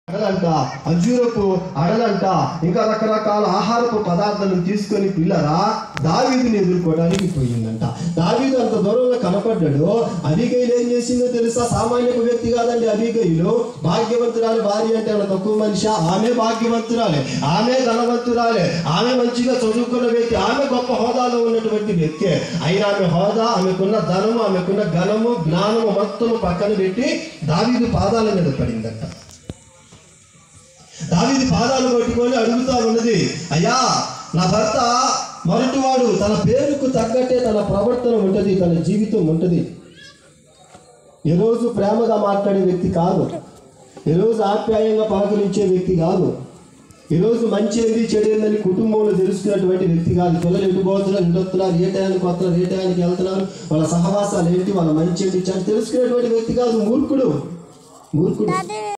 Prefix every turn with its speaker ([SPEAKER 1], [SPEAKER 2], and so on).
[SPEAKER 1] అడలంట, అంజూరపు అడలంట, ఇంకా రకరకాల ఆహారపు పదార్థాలను తీసుకొని పిల్లరా దావీదుని ఎదుర్కోవడానికి పోయిందంట. దావీదు అంత దూరంలో కనపడ్డాడు. అబీగైలు ఏం చేసిందో తెలుసా? సామాన్య వ్యక్తి కాదండి. అబీగైలు భాగ్యవంతురాలు భార్య అంటే ఆమె తక్కువ మనిషి. ఆమె భాగ్యవంతురాలే, ఆమె ధనవంతురాలే, ఆమె మంచిగా చదువుకున్న వ్యక్తి, ఆమె గొప్ప హోదాలో ఉన్నటువంటి వ్యక్తి. అయినా ఆమె హోదా, ఆమెకున్న ధనము, ఆమెకున్న ఘనము, జ్ఞానము మొత్తము పక్కన పెట్టి దావీదు పాదాల మీద పడిందంట. దావీదు పాదాలు పట్టుకొని అడుగుతా ఉన్నది, అయ్యా నా భర్త మొరటివాడు, తన పేరుకు తగ్గట్టే తన ప్రవర్తన ఉంటుంది, తన జీవితం ఉంటుంది. ఈరోజు ప్రేమగా మాట్లాడే వ్యక్తి కాదు, ఈరోజు ఆప్యాయంగా పలకరించే వ్యక్తి కాదు, ఈరోజు మంచి ఏంది చెడు ఏందని కుటుంబంలో తెలుసుకున్నటువంటి వ్యక్తి కాదు. పిల్లలు ఎటు పోతున్నారు, ఎటు వస్తున్నారు, ఏ టయానికి వస్తున్నారు, ఏ టయానికి వెళ్తున్నారు, వాళ్ళ సహవాసాలు ఏంటి, వాళ్ళ మంచి ఏంటి తెలుసుకునేటువంటి వ్యక్తి కాదు. మూర్ఖుడు.